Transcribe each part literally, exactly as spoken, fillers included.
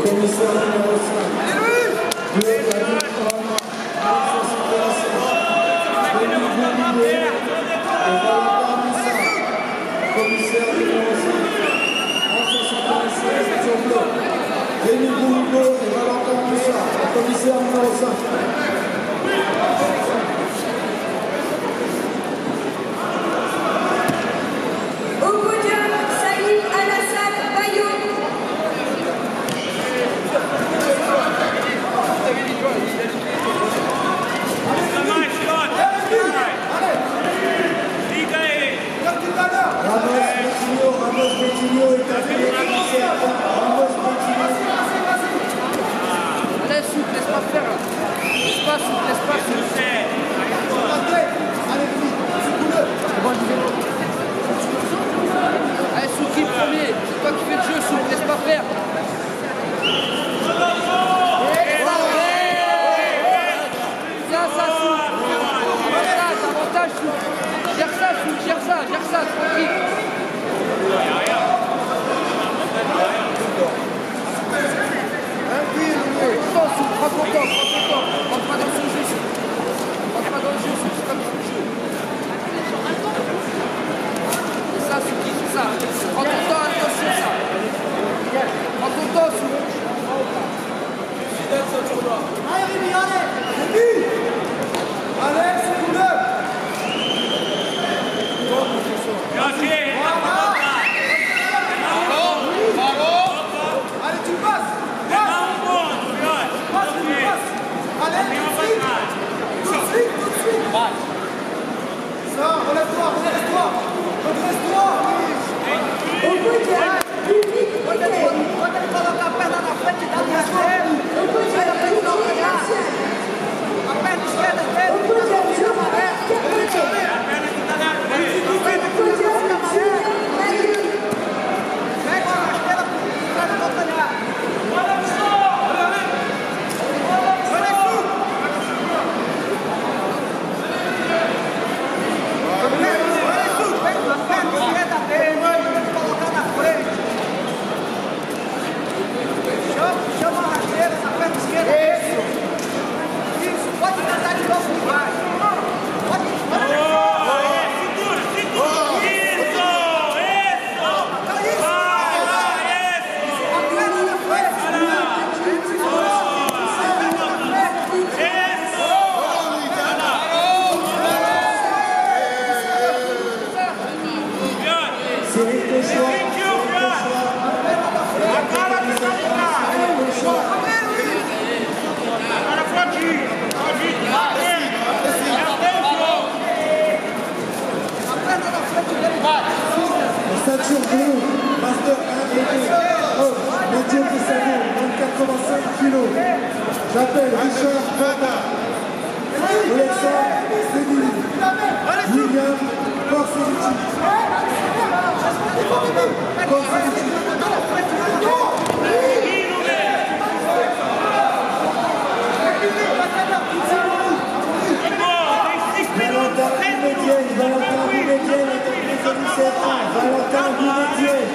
commissaire numéro cinq. Deux adultes hommes, Alexis Pélasson. Denis Boulier et Valentin Moussa. Commissaire numéro cinq. En soixante-seize, sur bleu. Denis Boulier et Valentin Moussa. Commissaire numéro cinq. Ramos Bettino est quatrième commissaire. Ramos Bettino. Allez, souple, laisse pas faire là. Laisse pas, souple, laisse pas, souple. Allez, vite, c'est bon, je vais. Allez, souple qui est premier. C'est toi qui fais le jeu, souple, laisse pas faire. Ça, ça, souple. Ça, c'est avantage, souple. Gère ça, souple, gère ça, gère ça, tranquille. Prends ton temps, prends ton temps, rentre pas dans ce jeu, rentre pas dans le jeu, c'est pas dans le jeu. C'est ça, Souki, c'est ça. Prends ton temps, attention ça. Prends ton temps, Souki. Allez, Rémi, allez, Rémi. Allez, c'est cool. Allez, tu passes. Allez, tout de suite, tout de suite, tout de suite. Ça, relève-toi, redresse-toi, redresse-toi. Au bout de la public, regarde-toi dans ta paire dans la fête et dans la tête. Au bout de la public, à peine je fais la tête, au bout de la public, Ceinture bleue, master un et deux, homme, médium de salaud, moins de quatre-vingt-cinq kilos. J'appelle Richard Banda, Alexandre Sénil, William Corsevici. Corsevici. Valentin Boumedienne, Valentin Boumedienne est en commissaire un. Valentin Boumedienne.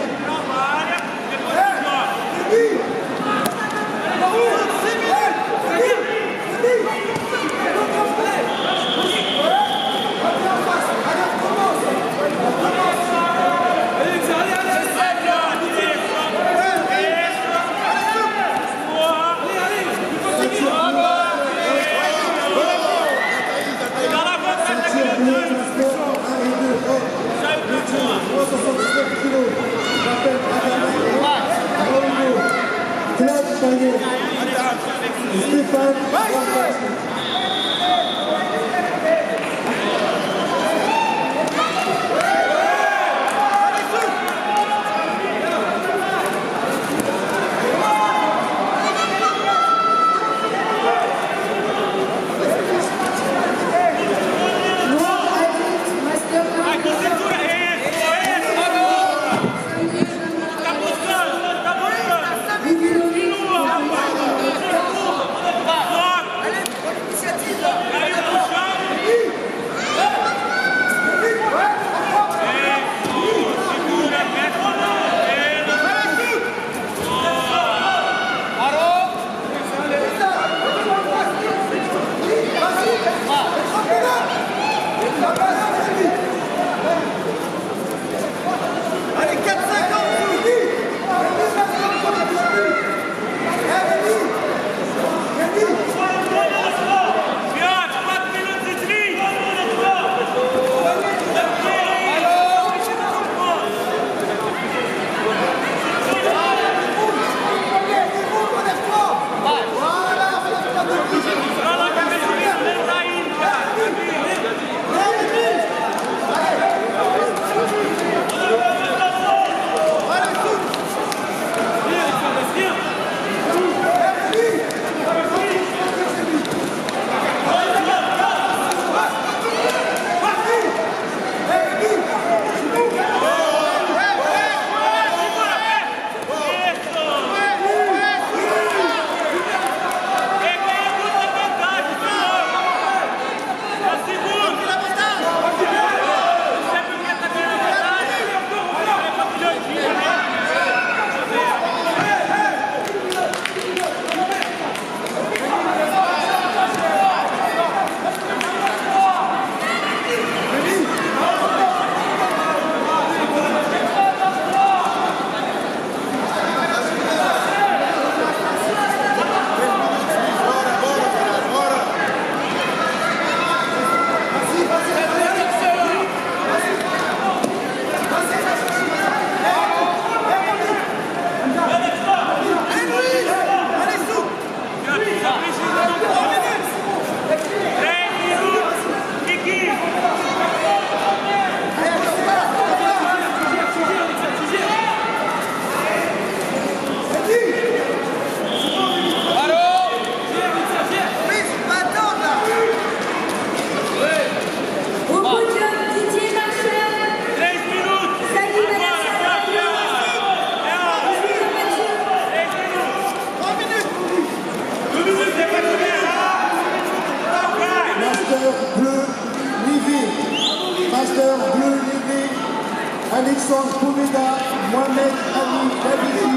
très visible.